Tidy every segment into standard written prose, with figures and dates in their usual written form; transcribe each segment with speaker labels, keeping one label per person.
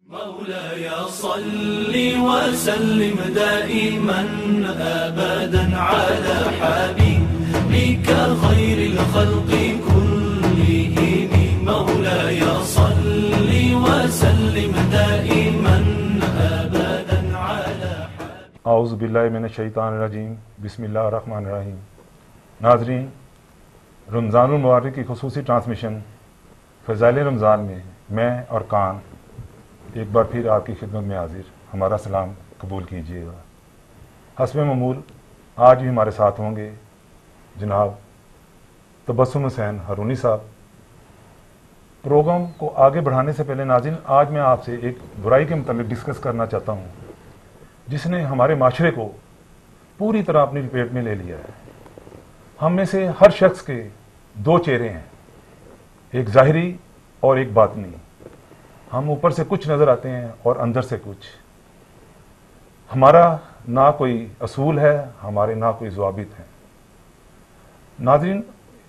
Speaker 1: مولاي صل وسلم دائما أبدا على حبيبك خير الخلق كلهم. مولاي صل وسلم دائما أبدا على حبيبك.
Speaker 2: اعوذ باللہ من الشیطان الرجیم. بسم اللہ الرحمن الرحیم. ناظرین، رمضان المبارک کی خصوصی ٹرانسمیشن فضائل رمضان میں میں اور کان ایک بار پھر آپ کی خدمت میں حاضر. ہمارا سلام قبول کیجیے گا. حسب معمول آج بھی ہمارے ساتھ ہوں گے جناب تبسم حسین ہرونی صاحب. پروگرام کو آگے بڑھانے سے پہلے ناظرین، آج میں آپ سے ایک برائی کے متعلق ڈسکس کرنا چاہتا ہوں جس نے ہمارے معاشرے کو پوری طرح اپنی لپیٹ میں لے لیا ہے. ہم میں سے ہر شخص کے دو چہرے ہیں، ایک ظاہری اور ایک باطنی. ہم اوپر سے کچھ نظر آتے ہیں اور اندر سے کچھ. ہمارا نہ کوئی اصول ہے، ہمارے نہ کوئی ضوابط ہیں. ناظرین،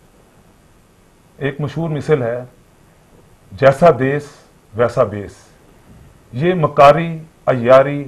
Speaker 2: ایک مشہور مثل ہے، جیسا دیس ویسا بیس. یہ مکاری، عیاری،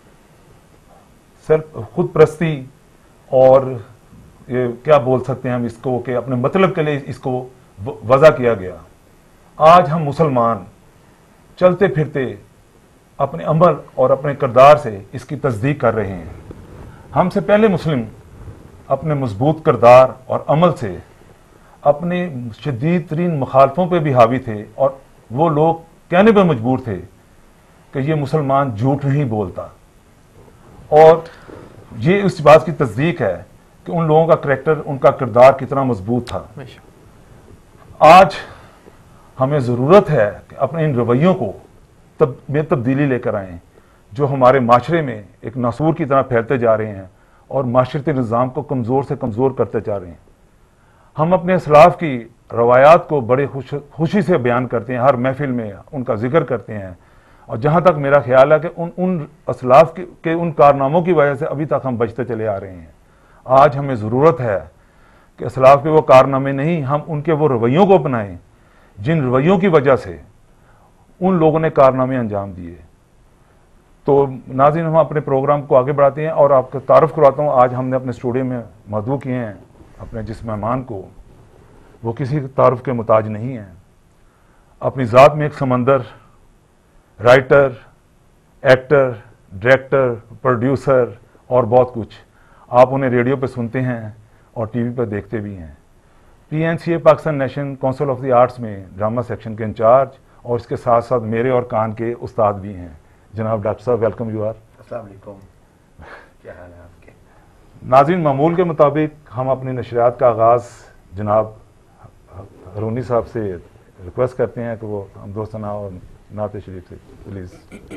Speaker 2: خود پرستی اور یہ کیا بول سکتے ہیں ہم اس کو کہ اپنے مطلب کے لیے اس کو وضع کیا گیا. آج ہم مسلمان چلتے پھرتے اپنے عمل اور اپنے کردار سے اس کی تصدیق کر رہے ہیں. ہم سے پہلے مسلم اپنے مضبوط کردار اور عمل سے اپنے شدید ترین مخالفوں پہ بھی حاوی تھے، اور وہ لوگ کہنے پہ مجبور تھے کہ یہ مسلمان جھوٹ نہیں بولتا. اور یہ اس بات کی تصدیق ہے کہ ان لوگوں کا کریکٹر، ان کا کردار کتنا مضبوط تھا. آج ہمیں ضرورت ہے کہ اپنے ان رویوں کو میں تبدیلی لے کر آئیں جو ہمارے معاشرے میں ایک ناسور کی طرح پھیلتے جا رہے ہیں اور معاشرتی نظام کو کمزور سے کمزور کرتے جا رہے ہیں. ہم اپنے اسلاف کی روایات کو بڑے خوشی سے بیان کرتے ہیں، ہر محفل میں ان کا ذکر کرتے ہیں، اور جہاں تک میرا خیال ہے کہ ان اسلاف کے ان کارناموں کی وجہ سے ابھی تک ہم بچتے چلے آ رہے ہیں. آج ہمیں ضرورت ہے کہ اسلاف کے وہ کارنامے نہیں، ہم ان کے وہ رویوں کو اپنائیں جن رویوں کی وجہ سے ان لوگوں نے کارنامے انجام دیے. تو ناظرین، ہم اپنے پروگرام کو آگے بڑھاتے ہیں اور آپ کا تعارف کرواتا ہوں. آج ہم نے اپنے اسٹوڈیو میں مدعو کیے ہیں اپنے جس مہمان کو. وہ کسی تعارف کے محتاج نہیں ہیں، اپنی ذات میں ایک سمندر، رائٹر، ایکٹر، ڈائریکٹر، پروڈیوسر اور بہت کچھ. آپ انہیں ریڈیو پہ سنتے ہیں اور ٹی وی پہ دیکھتے بھی ہیں. P N C A Pakistan national council of the arts میں ڈرامہ سیکشن کے انچارج، اور اس کے ساتھ ساتھ میرے اور کان کے استاد بھی ہیں. جناب ڈاکٹر صاحب، ویلکم یو آر.
Speaker 3: السلام علیکم، کیا حال ہے آپ کے؟
Speaker 2: ناظرین، معمول کے مطابق ہم اپنی نشریات کا آغاز جناب ہرونی صاحب سے ریکویسٹ کرتے ہیں کہ وہ ہم دوستانہ اور نعت شریف سے پلیز.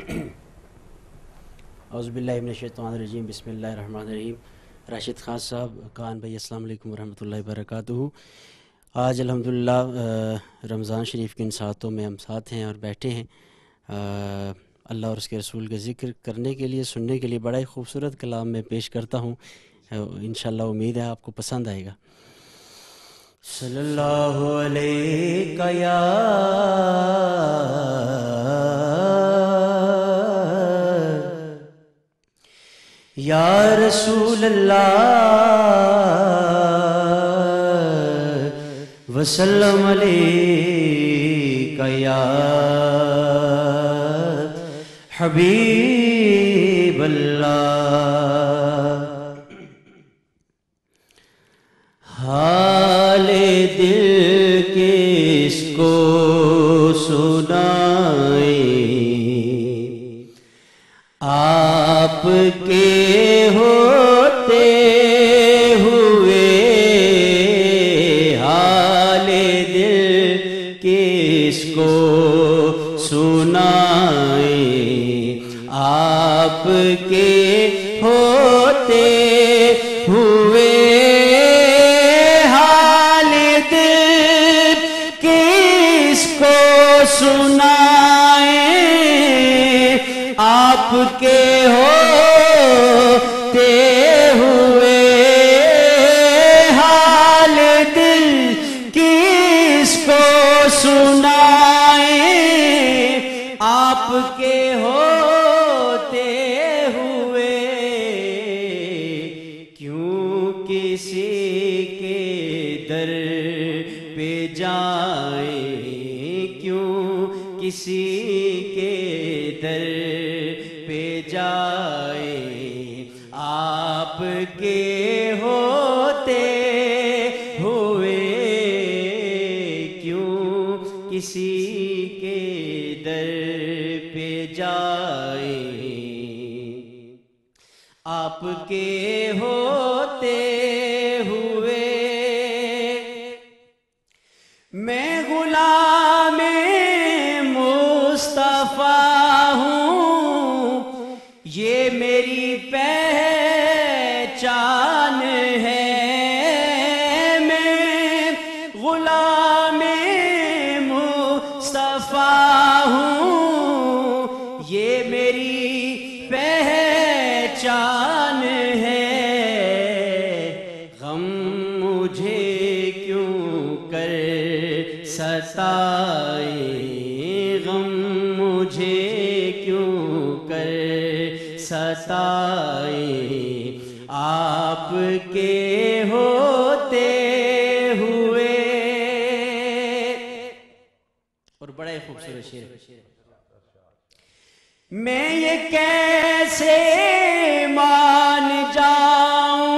Speaker 4: اعوذ باللہ من الشیطان الرجیم. بسم اللہ الرحمن الرحیم. راشد خان صاحب، کان بھائی، السلام علیکم ورحمۃ اللہ وبرکاتہ. آج الحمدللہ رمضان شریف کی ان ساعتوں میں ہم ساتھ ہیں اور بیٹھے ہیں اللہ اور اس کے رسول کا ذکر کرنے کے لیے، سننے کے لیے. بڑا ہی خوبصورت کلام میں پیش کرتا ہوں، انشاءاللہ امید ہے آپ کو پسند آئے گا. صلی اللہ علیہ یا رسول اللہ وسلم علیکہ یا حبیب اللہ. حال دل کس کو سنائیں، آپ کے ہوتے ہوئے. حال دل کس کو سنائیں، آپ کے ہوتے ہوئے. حال دل کس کو سنائیں، آپ کے ہوتے ہوئے. حال دل کس کو سنائیں، آپ کے ہوتے ہوئے کیوں کسی کے در پہ جائیں، کیوں کسی کے در پہ جائیں، آپ کے ہوتے ہوئے کیوں کسی کے در پہ جائیں، آپ کے ہوتے ہوئے میں غلام مصطفیٰ ہوں، یہ میری پہچان ہے، میں غلام مصطفیٰ ہوں، یہ میری پہچان ہے، غم مجھے کیوں کر ستائے، غم مجھے کیوں کر ستائے، آپ کے ہوتے ہوئے۔ اور بڑا ہی خوبصورت شعر، میں یہ کیسے مان جاؤں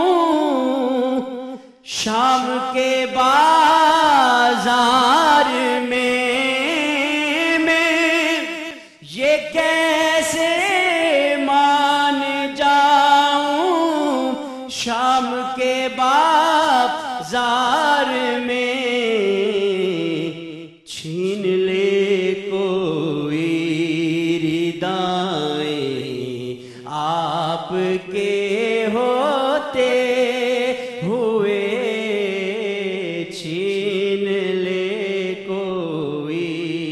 Speaker 4: شام کے بازار میں، یہ کیسے مان جاؤں شام کے بازار میں، چھین لے کوئی ردائیں، آپ کے ہوتے ہوئے چھین لے کوئی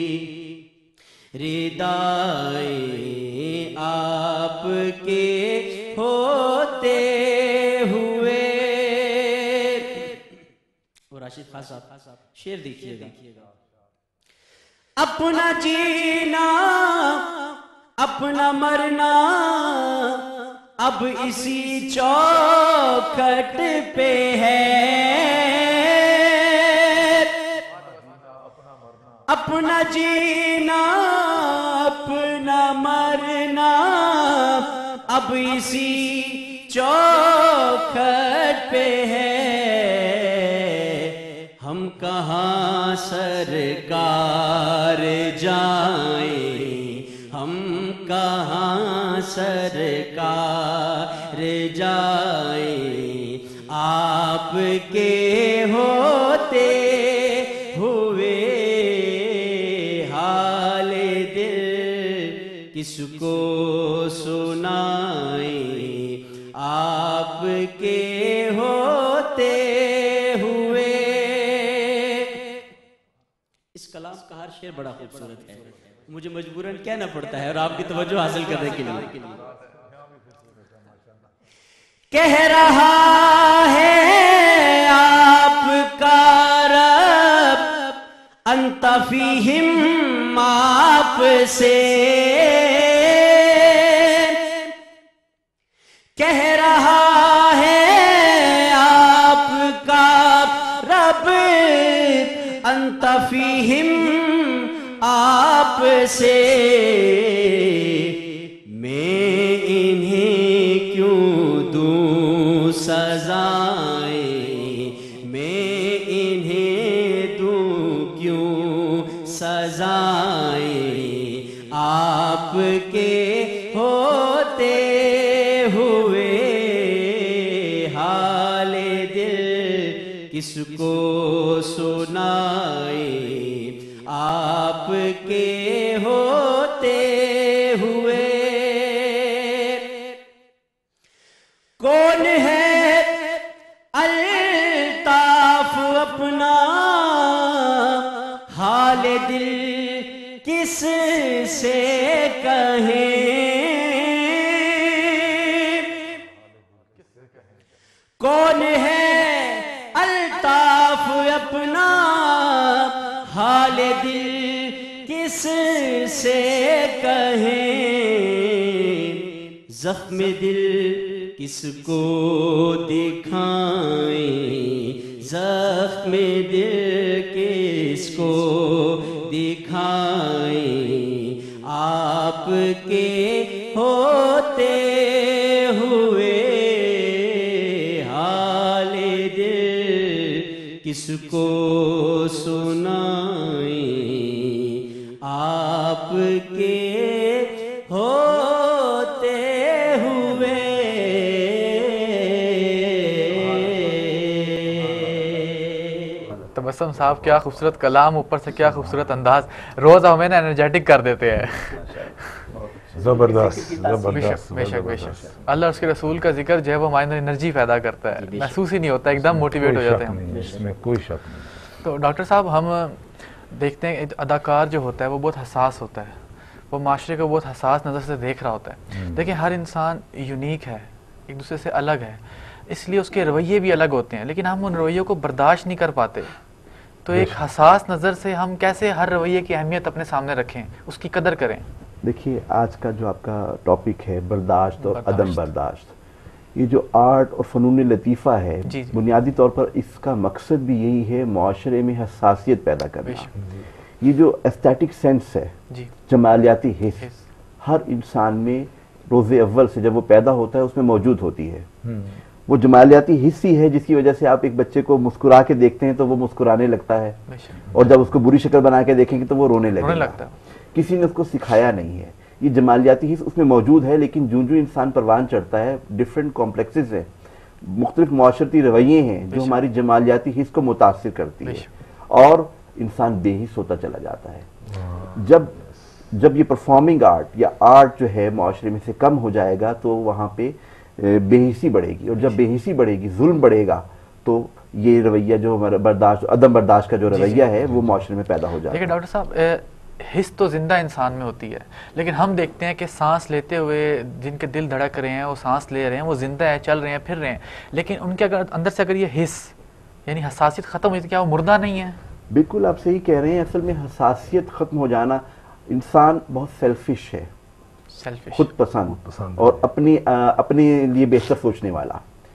Speaker 4: ردائیں، آپ کے ہوتے ہوئے۔ اور راشد خان صاحب شعر دیکھیے گا، اپنا جینا اپنا مرنا اب اسی چوکھٹ پہ ہے، اپنا جینا اپنا مرنا اب اسی چوکھٹ پہ ہے، ہم کہاں سرکار جائیں، ہم کہاں سرکار جائیں، آپ کے ہوتے ہوئے حال دل کس کو سنائیں، آپ کے ہوتے ہوئے۔ اس کلام کا ہر شعر بڑا خوبصورت ہے، مجھے مجبوراً کہنا پڑتا ہے اور آپ کی توجہ حاصل کرنے کے لیے۔ کہہ رہا ہے آپ کا رب انت فیہم آپ سے، کہہ رہا ہے آپ کا رب انت فیہم آپ سے، میں انہیں کیوں دوں سزائیں، میں انہیں دوں کیوں سزائیں، آپ کے ہوتے ہوئے حال دل کس کو سنائیں، آپ کے ہوتے ہوئے۔ کون ہے الطاف اپنا حال دل کس سے کہیں، کون ہے الطاف اپنا حال دل کس سے کہیں، زخم دل کس کو دکھائیں، زخم دل کس کو دکھائیں، آپ کے ہوتے ہوئے حال دل کس کو سنائیں، آپ کے ہوتے ہوئے۔
Speaker 5: تبسم صاحب کیا خوبصورت کلام، اوپر سے کیا خوبصورت انداز، روز ہمیں نا انرجیٹک کر دیتے ہیں۔
Speaker 2: زبردست
Speaker 5: بے
Speaker 2: زبردست
Speaker 5: شک بے شک، اللہ اور اس کے رسول کا ذکر جو ہے وہ ہمارے اندر انرجی پیدا کرتا ہے، محسوس ہی نہیں ہوتا، ایک دم موٹیویٹ ہو جاتے ہیں۔
Speaker 2: اس میں کوئی شک نہیں۔
Speaker 5: تو ڈاکٹر صاحب ہم دیکھتے ہیں اداکار جو ہوتا ہے وہ بہت حساس ہوتا ہے، وہ معاشرے کو بہت حساس نظر سے دیکھ رہا ہوتا ہے۔ دیکھیں ہر انسان یونیک ہے، ایک دوسرے سے الگ ہے، اس لیے اس کے رویے بھی الگ ہوتے ہیں، لیکن ہم ان رویوں کو برداشت نہیں کر پاتے۔ تو ایک حساس نظر سے ہم کیسے ہر رویے کی اہمیت اپنے سامنے رکھیں، اس کی قدر کریں؟
Speaker 6: دیکھیے آج کا جو آپ کا ٹاپک ہے برداشت اور عدم برداشت، یہ جو آرٹ اور فنون لطیفہ ہے
Speaker 5: جی
Speaker 6: بنیادی طور پر اس کا مقصد بھی یہی ہے معاشرے میں حساسیت پیدا کرنا۔ یہ جو ایسٹیٹک سینس ہے،
Speaker 5: جی
Speaker 6: جمالیاتی حس، ہر انسان میں روز اول سے جب وہ پیدا ہوتا ہے اس میں موجود ہوتی ہے۔ وہ جمالیاتی حس ہی ہے جس کی وجہ سے آپ ایک بچے کو مسکرا کے دیکھتے ہیں تو وہ مسکرانے لگتا ہے، اور جب اس کو بری شکل بنا کے دیکھیں گے تو وہ رونے لگتا ہے۔ کسی نے اس کو سکھایا نہیں ہے، یہ جمالیاتی حس اس میں موجود ہے، لیکن جو انسان پروان چڑھتا ہے، ڈیفرنٹ کمپلیکسز ہیں، مختلف معاشرتی رویے ہیں جو ہماری جمالیاتی حس کو متاثر کرتی ہے، اور انسان بے حس ہوتا چلا جاتا ہے۔ جب یہ پرفارمنگ آرٹ یا آرٹ جو ہے معاشرے میں سے کم ہو جائے گا تو وہاں پہ بے حسی بڑھے گی، اور جب بے حسی بڑھے گی، ظلم بڑھے گا، تو یہ رویہ جو ہمارا برداشت عدم برداشت کا جو رویہ ہے وہ معاشرے میں پیدا ہو جاتا ہے۔
Speaker 5: دیکھیں ڈاکٹر صاحب، حس تو زندہ انسان میں ہوتی ہے، لیکن ہم دیکھتے ہیں کہ سانس لیتے ہوئے جن کے دل دھڑک رہے ہیں، وہ سانس لے رہے ہیں، وہ زندہ ہے، چل رہے ہیں، پھر رہے ہیں، لیکن ان کے اندر سے اگر یہ حس یعنی حساسیت ختم ہوئی تو کیا وہ مردہ نہیں ہے؟
Speaker 6: بالکل آپ صحیح کہہ رہے ہیں، اصل میں حساسیت ختم ہو جانا، انسان بہت سیلفش ہے، خود پسند اور اپنے لیے بہتر سوچنے والا۔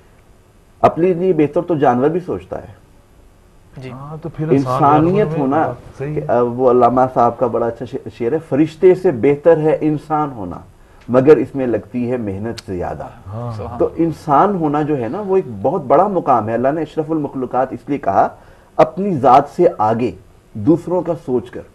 Speaker 6: اپنے لیے بہتر تو جانور بھی سوچتا ہے۔
Speaker 5: جی
Speaker 2: تو پھر
Speaker 6: انسانیت ہونا، وہ علامہ صاحب کا بڑا اچھا شعر ہے، فرشتے سے بہتر ہے انسان ہونا مگر اس میں لگتی ہے محنت زیادہ۔ تو انسان ہونا جو ہے نا وہ ایک بہت بڑا مقام ہے۔ اللہ نے اشرف المخلوقات اس لیے کہا اپنی ذات سے آگے دوسروں کا سوچ کر،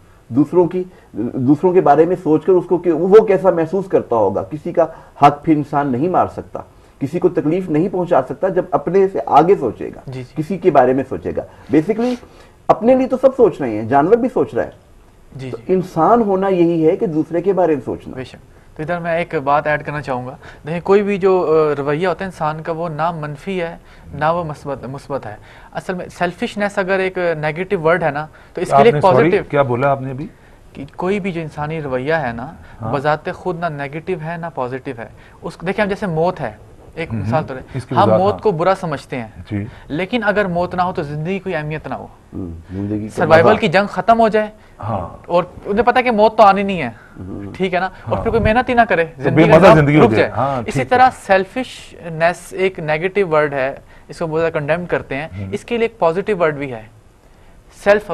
Speaker 6: دوسروں کے بارے میں سوچ کر اس کو کہ وہ کیسا محسوس کرتا ہوگا۔ کسی کا حق پھر انسان نہیں مار سکتا، کسی کو تکلیف نہیں پہنچا سکتا جب اپنے سے آگے سوچے گا، کسی کے بارے میں سوچے گا۔ بیسیکلی اپنے لیے تو سب سوچ رہے ہیں، جانور بھی سوچ رہا ہے، تو انسان ہونا یہی ہے کہ دوسرے کے بارے میں سوچنا۔
Speaker 5: بے شک۔ تو ادھر میں ایک بات ایڈ کرنا چاہوں گا، دیکھیں کوئی بھی جو رویہ ہوتا ہے انسان کا وہ نہ منفی ہے نہ وہ مثبت ہے۔ اصل میں سیلفشنس اگر ایک نیگیٹو ورڈ ہے نا تو اس کے لیے ایک پازیٹیو،
Speaker 2: کیا بولا آپ نے ابھی؟
Speaker 5: کہ کوئی بھی جو انسانی رویہ ہے نا بذات خود نہ نیگیٹو ہے نہ پازیٹیو ہے۔ اس دیکھیں ہم جیسے موت ہے، ایک مثال طور پر ہم موت کو برا سمجھتے ہیں، لیکن اگر موت نہ ہو تو زندگی کوئی اہمیت نہ ہو، سروائیول کی جنگ ختم ہو جائے اور انہیں پتا کہ موت تو آنی نہیں ہے، ٹھیک ہے نا، اور پھر کوئی محنت ہی نہ کرے، زندگی رک جائے۔ اسی طرح سیلفشنس ایک نیگیٹو ورڈ ہے، اس کو بہت زیادہ کنڈیم کرتے ہیں، اس کے لیے ایک پازیٹیو ورڈ بھی ہے، سیلف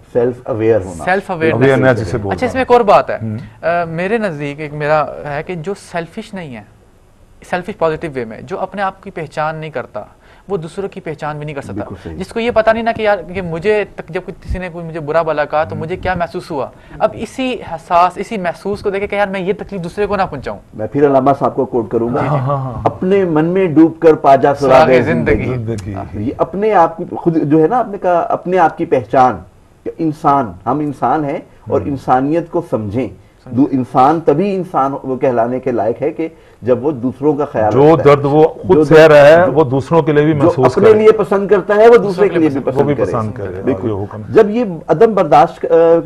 Speaker 5: اویئر ہونا، سیلف اویئرنیس۔ اچھا اس میں ایک اور بات ہے میرے نزدیک، ایک میرا ہے کہ جو سیلفش نہیں ہے، سیلفش پازیٹیو وے میں، جو اپنے آپ کی پہچان نہیں کرتا وہ دوسروں کی پہچان بھی نہیں کر سکتا، جس کو یہ پتا نہیں نا کہ یار کہ مجھے جب کسی نے کوئی مجھے برا بلا کہا تو مجھے کیا محسوس ہوا، اب اسی حساس اسی محسوس کو دیکھے کہ یار میں یہ تکلیف دوسرے کو نہ پہنچاؤں۔
Speaker 6: میں پھر علامہ صاحب کو کوٹ کروں گا، اپنے من میں ڈوب کر پا جا سراغ زندگی۔ یہ اپنے آپ کی خود جو ہے نا، آپ نے کہا اپنے آپ کی پہچان، انسان، ہم انسان ہیں اور انسانیت کو سمجھیں۔ انسان تبھی انسان وہ کہلانے کے لائق ہے کہ جب وہ دوسروں کا خیال
Speaker 2: جو درد وہ خود سہ رہا ہے وہ دوسروں کے لیے بھی محسوس کرے،
Speaker 6: اپنے لیے پسند کرتا ہے وہ دوسرے کے لیے بھی پسند کرے۔ بالکل، جب یہ عدم برداشت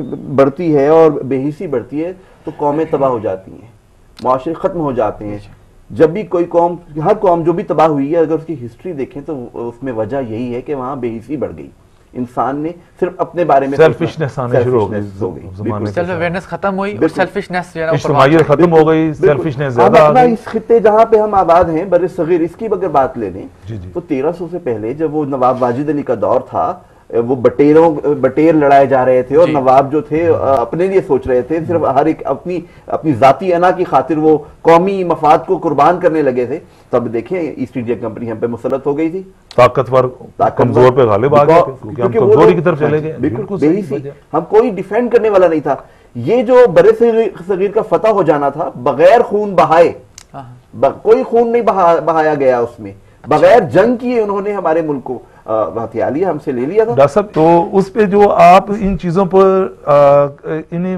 Speaker 6: بڑھتی ہے اور بے حسی بڑھتی ہے تو قومیں تباہ ہو جاتی ہیں، معاشرے ختم ہو جاتے ہیں۔ جب بھی کوئی قوم، ہر قوم جو بھی تباہ ہوئی ہے، اگر اس کی ہسٹری دیکھیں تو اس میں وجہ یہی ہے کہ وہاں بے حسی بڑھ گئی، انسان نے صرف اپنے بارے میں
Speaker 2: سیلفشنس آنے شروع ہو گئی زمانے
Speaker 5: سیلف اویئرنس ختم ہوئی اور سیلفشنس جو ہے
Speaker 2: اجتماعیت ختم ہو گئی، سیلفشنس زیادہ آ گئی۔
Speaker 6: اس خطے جہاں پہ ہم آباد ہیں بر صغیر، اس کی اگر بات لے لیں تو 1300 سے پہلے جب وہ نواب واجد علی کا دور تھا، وہ بٹیر لڑائے جا رہے تھے اور نواب جو تھے اپنے لیے سوچ رہے تھے، صرف ہر ایک اپنی ذاتی انا کی خاطر وہ قومی مفاد کو قربان کرنے لگے تھے۔ تب دیکھیں ایسٹ انڈیا کمپنی ہم پہ مسلط ہو گئی تھی،
Speaker 2: طاقتور کمزور پہ غالب آ گئے کیونکہ ہم کمزوری کی طرف چلے گئے۔
Speaker 6: بالکل صحیح سی، ہم کوئی ڈیفینڈ کرنے والا نہیں تھا۔ یہ جو بر صغیر کا فتح ہو جانا تھا بغیر خون بہائے، کوئی خون نہیں بہایا گیا اس میں، بغیر جنگ کیے انہوں نے ہمارے ملک کو ہتھیار لیا، ہم سے لے لیا تھا۔
Speaker 2: ڈاکٹر صاحب تو اس پہ جو آپ ان چیزوں پر انہیں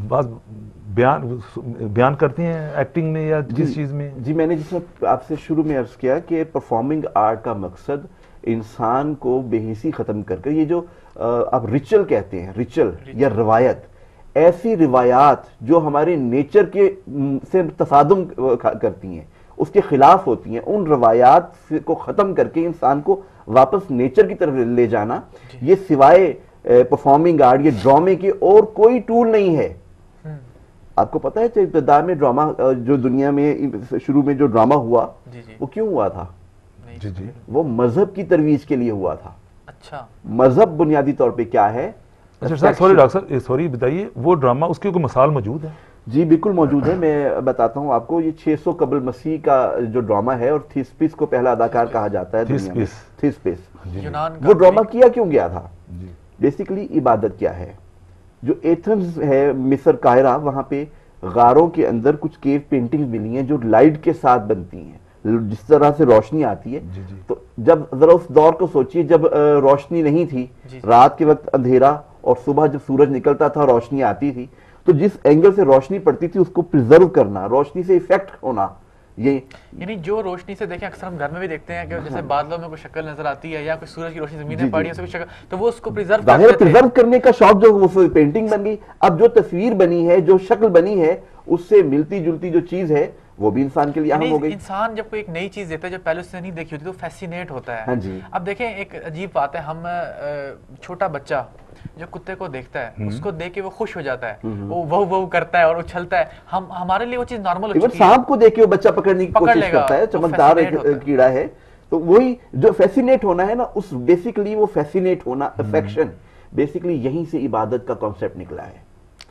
Speaker 2: بیان کرتی ہیں ایکٹنگ میں یا جس چیز میں؟
Speaker 6: جی میں نے جس وقت آپ سے شروع میں عرض کیا کہ پرفارمنگ آرٹ کا مقصد انسان کو بے حسی ختم کر کے، یہ جو آپ ریچل کہتے ہیں، ریچل یا روایت، ایسی روایات جو ہمارے نیچر کے سے تصادم کرتی ہیں، اس کے خلاف ہوتی ہیں، ان روایات کو ختم کر کے انسان کو واپس نیچر کی طرف لے جانا، یہ سوائے پرفارمنگ آرٹ یہ ڈرامے کے اور کوئی ٹول نہیں ہے۔ آپ کو پتا ہے ابتدا میں ڈرامہ جو دنیا میں شروع میں جو ڈرامہ ہوا وہ کیوں ہوا تھا؟ وہ مذہب کی ترویج کے لیے ہوا تھا۔ اچھا، مذہب بنیادی طور پہ کیا ہے؟
Speaker 2: سوری ڈاکٹر صاحب، سوری بتائیے، وہ ڈرامہ اس کی کوئی مثال موجود ہے؟
Speaker 6: جی بالکل موجود ہے، میں بتاتا ہوں آپ کو۔ یہ 600 قبل مسیح کا جو ڈرامہ ہے، اور تھیسپس کو پہلا اداکار کہا جاتا ہے دنیا میں، تھیسپس۔ وہ ڈرامہ کیا کیوں گیا تھا؟ بیسیکلی عبادت کیا ہے؟ جو ایتھنز ہے مصر قاہرہ، وہاں پہ غاروں کے اندر کچھ کیو پینٹنگ ملی ہیں جو لائٹ کے ساتھ بنتی ہیں، جس طرح سے روشنی آتی ہے۔ تو جب ذرا اس دور کو سوچیے، جب روشنی نہیں تھی، رات کے وقت اندھیرا، اور صبح جب سورج نکلتا تھا روشنی آتی تھی، تو جس اینگل سے روشنی پڑتی تھی اس کو پریزرو کرنا، روشنی سے ایفیکٹ ہونا، یہ
Speaker 5: یعنی جو روشنی سے دیکھیں اکثر ہم گھر میں بھی دیکھتے ہیں کہ جیسے بادلوں میں کوئی شکل نظر آتی ہے یا کوئی سورج کی روشنی زمین پہ پڑی ہے کوئی شکل، تو وہ اس کو پریزرو
Speaker 6: کرنے کا شوق جو وہ پینٹنگ بن گئی۔ اب جو تصویر بنی ہے، جو شکل بنی ہے، اس سے ملتی جلتی جو چیز ہے وہ بھی انسان کے لیے اہم ہو گئی۔
Speaker 5: انسان جب کوئی ایک نئی چیز دیتا ہے جو پہلے اس نے نہیں دیکھی ہوتی تو فیسینیٹ ہوتا ہے۔ اب دیکھیں ایک عجیب بات ہے، ہم چھوٹا بچہ جو کتے کو دیکھتا ہے اس کو دیکھ کے وہ خوش ہو جاتا ہے، وہ وو وو کرتا ہے اور اچھلتا ہے، ہمارے لیے وہ چیز نارمل ہو چکی ہے۔
Speaker 6: سانپ کو دیکھ کے وہ بچہ پکڑنے کی کوشش کرتا ہے، چمکدار ایک کیڑا ہے، تو وہی جو فیسینیٹ ہونا ہے نا، اس بیسیکلی وہ فیسینیٹ ہونا، افیکشن، بیسیکلی یہیں سے عبادت کا کانسیپٹ نکلا ہے۔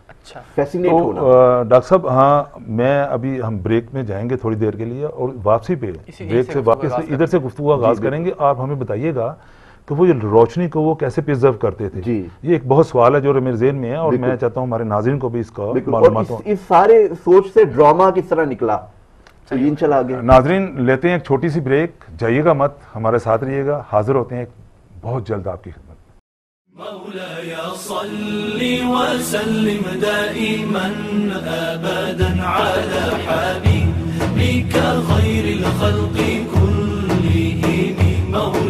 Speaker 2: ڈاکٹر صاحب ہاں، میں ابھی ہم بریک میں جائیں گے تھوڑی دیر کے لیے، اور واپسی پہ بریک سے واپس ادھر سے گفتگو آغاز کریں گے۔ آپ ہمیں بتائیے گا کہ وہ روشنی کو وہ کیسے پرزرو کرتے تھے؟ یہ ایک بہت سوال ہے جو میرے ذہن میں ہے، اور میں چاہتا ہوں ہمارے ناظرین کو بھی اس کا معلومات ہو۔
Speaker 6: اس سارے سوچ سے ڈرامہ کس طرح نکلا، چلا گیا۔
Speaker 2: ناظرین لیتے ہیں ایک چھوٹی سی بریک، جائیے گا مت، ہمارے ساتھ رہیے گا، حاضر ہوتے ہیں بہت جلد آپ کی خدمت۔
Speaker 1: مولاي صل وسلم دائما ابدا على حبيبك خير الخلق كلهم مولاي